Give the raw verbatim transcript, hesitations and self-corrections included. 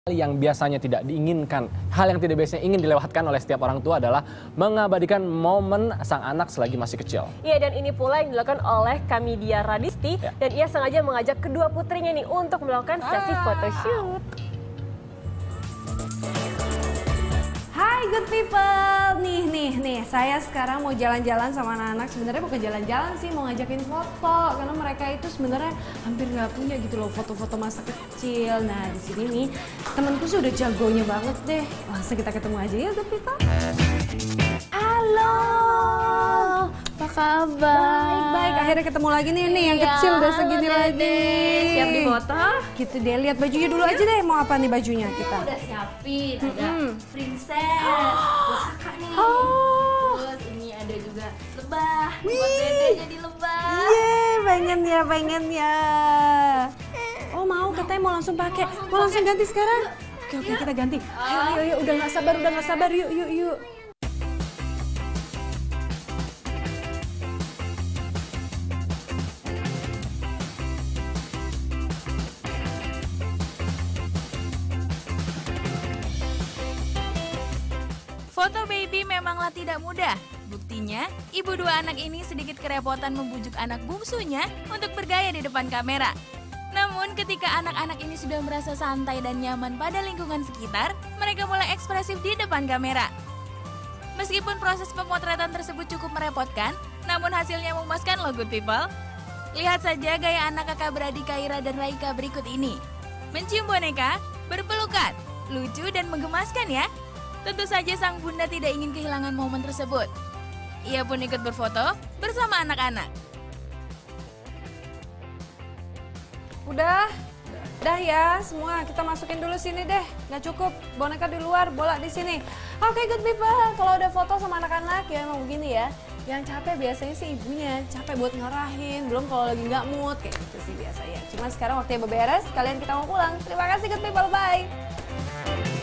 Yang biasanya tidak diinginkan, hal yang tidak biasanya ingin dilewatkan oleh setiap orang tua adalah mengabadikan momen sang anak selagi masih kecil. Iya, dan ini pula yang dilakukan oleh Kamidia Radisti, ya. Dan ia sengaja mengajak kedua putrinya nih untuk melakukan sesi ah. photoshoot. Hai good people, nih nih nih, saya sekarang mau jalan-jalan sama anak-anak. Sebenarnya bukan jalan-jalan sih, mau ngajakin foto karena mereka itu sebenarnya hampir nggak punya gitu loh foto-foto masa kecil. Nah di sini nih temenku sih udah jagonya banget deh. Langsung kita ketemu aja ya good people. Halo, apa kabar? Baik-baik, akhirnya ketemu lagi nih nih yang kecil udah segini lagi. Siap di foto? Gitu deh, lihat bajunya dulu aja deh. Mau apa nih bajunya kita? Udah siapin, ada Mm-hmm. princess buat kakak nih. Oh. Terus ini ada juga lebah, buat dede jadi lebah. Yeay, pengen ya, pengen ya. Oh mau, katanya mau langsung pakai. Mau langsung ganti sekarang? Oke oke kita ganti. Ayo ayo ayo, udah nggak sabar, udah nggak sabar. Yuk yuk yuk. Foto baby memanglah tidak mudah. Buktinya, ibu dua anak ini sedikit kerepotan membujuk anak bungsunya untuk bergaya di depan kamera. Namun ketika anak-anak ini sudah merasa santai dan nyaman pada lingkungan sekitar, mereka mulai ekspresif di depan kamera. Meskipun proses pemotretan tersebut cukup merepotkan, namun hasilnya memuaskan loh good people. Lihat saja gaya anak kakak beradik Kaira dan Raika berikut ini. Mencium boneka, berpelukan, lucu dan menggemaskan ya. Tentu saja sang bunda tidak ingin kehilangan momen tersebut. Ia pun ikut berfoto bersama anak-anak. Udah, udah ya semua. Kita masukin dulu sini deh. Nggak cukup, boneka di luar, bola di sini. Oke good people, kalau udah foto sama anak-anak ya emang begini ya. Yang capek biasanya sih ibunya, capek buat ngarahin. Belum kalau lagi nggak mood, kayak gitu sih biasanya. Cuma sekarang waktunya beberes, kalian kita mau pulang. Terima kasih good people, bye.